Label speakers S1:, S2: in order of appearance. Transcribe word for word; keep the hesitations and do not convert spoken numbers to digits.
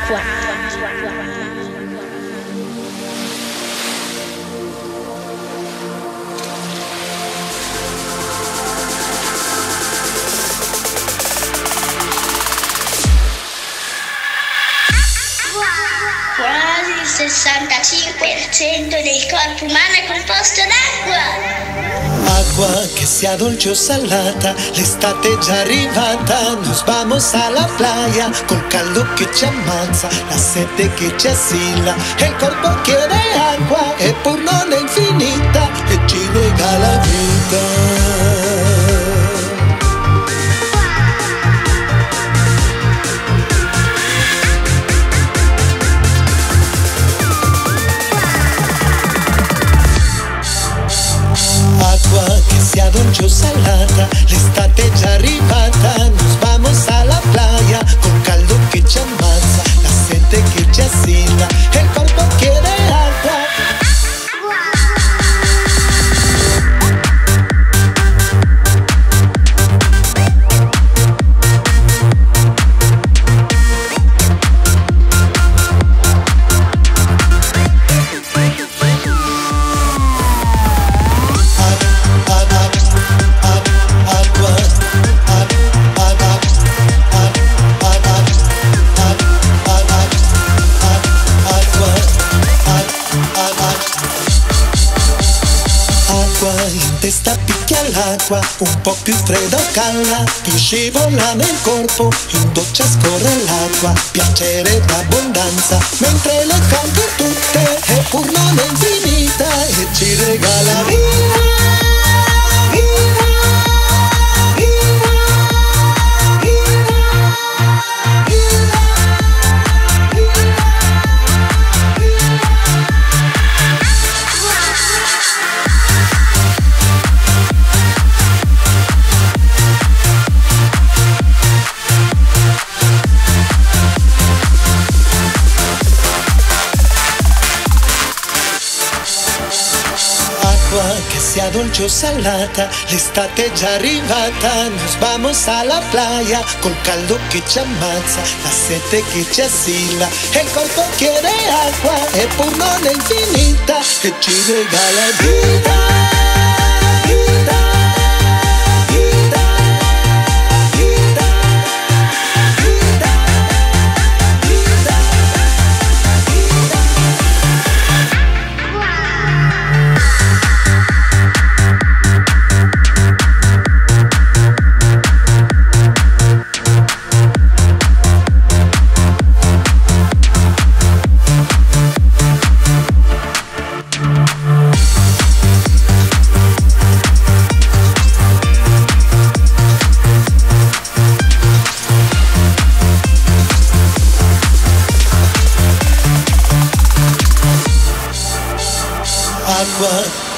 S1: Quasi il sessantacinque per cento del corpo umano è composto d'acqua.
S2: Agua che sia dolce o salata, l'estate è già arrivata. Nos vamos a la playa, col caldo che ci ammazza, la sete che ci assilla, e il corpo chiede acqua, e pur non è infinita, e ci regala vita. Agua che sia dolce o salata, l'estate è già arrivata. Nos vamos a la playa, col caldo che ci ammazza, la sete che ci assilla, e il corpo chiede acqua. In testa picchia l'acqua, un po' più fredda o calda, più scivola nel corpo, in doccia scorre l'acqua, piacere d'abbondanza, mentre le compie tutte, eppur non è infinita, e ci regala vita. Che sia dolce o salata, l'estate è già arrivata. Nos vamos a la playa, col caldo che ci ammazza, la sete che ci assilla, e il corpo chiede acqua, e pur non è infinita, e ci regala vita. Agua